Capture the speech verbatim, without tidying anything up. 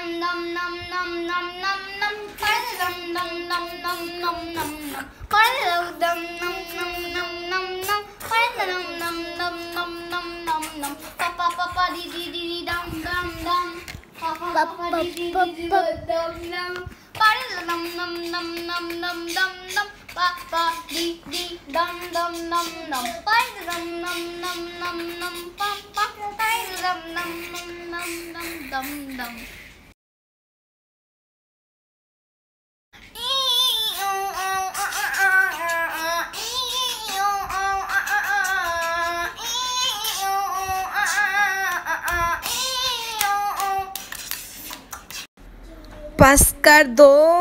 dum dum dum dum dum dum. Party dum dum dum dum dum dum dum. Party dum dum dum dum dum dum dum. Party dum dum dum dum dum dum dum. Pa pa pa pa di di di dum dum dum. Pa pa pa pa di di di dum dum. Party dum dum dum dum dum dum dum. Pa pa di di dum dum dum dum. Party dum dum dum dum dum. Pa pa party dum dum dum dum dum dum dum. पास कर दो।